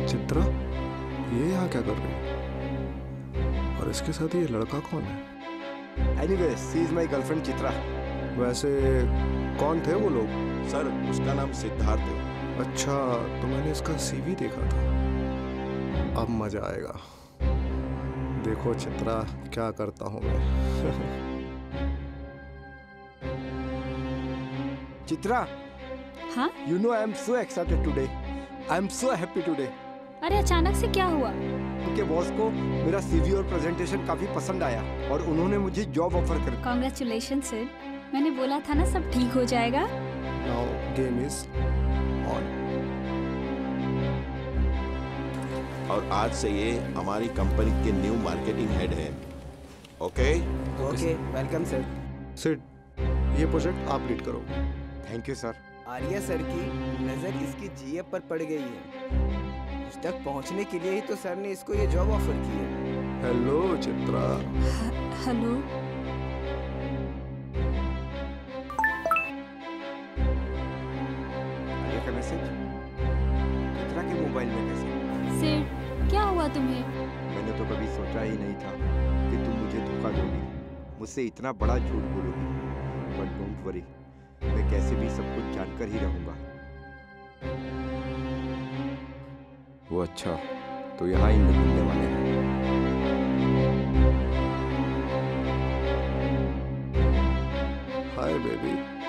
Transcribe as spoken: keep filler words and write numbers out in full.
चित्रा, ये यहाँ क्या कर रही है? और इसके साथ ये लड़का कौन है? Anyway, she is my girlfriend Chitra. वैसे कौन थे वो लोग? सर, उसका नाम सिद्धार्थ है। अच्छा, तो मैंने इसका सीवी देखा था। अब मजा आएगा। देखो चित्रा, क्या करता हूँ मैं। चित्रा, हाँ? you know I am so excited today. I am so happy today. अरे अचानक से क्या हुआ? उनके बॉस को मेरा सीवी और प्रेजेंटेशन काफी पसंद आया और उन्होंने मुझे जॉब ऑफर कर दी। Congratulations sir. मैंने बोला था ना सब ठीक हो जाएगा। Now game is on. और आज से ये हमारी कंपनी के न्यू मार्केटिंग हेड है। Okay? Okay, welcome sir. Sid, ये प्रोजेक्ट आप लीड करो। Thank you sir. Arya sir की नजर इसकी जीएफ पर पड़ गई है। उस तक पहुंचने के लिए ही तो सर ने इसको ये जॉब ऑफर की है। हेलो चित्रा। हेलो। आर्या का मैसेज चित्रा के मोबाइल में कैसे? सिड, क्या हुआ तुम्हें? मैंने तो कभी सोचा ही नहीं था कि तुम मुझे धोखा दोगी, मुझसे इतना बड़ा झूठ बोलोगी। बट डोंट वरी, मैं कैसे भी सब कुछ जानकर ही रहूंगा। वो अच्छा, तो यहाँ ही मिलने वाले हैं। Hi baby.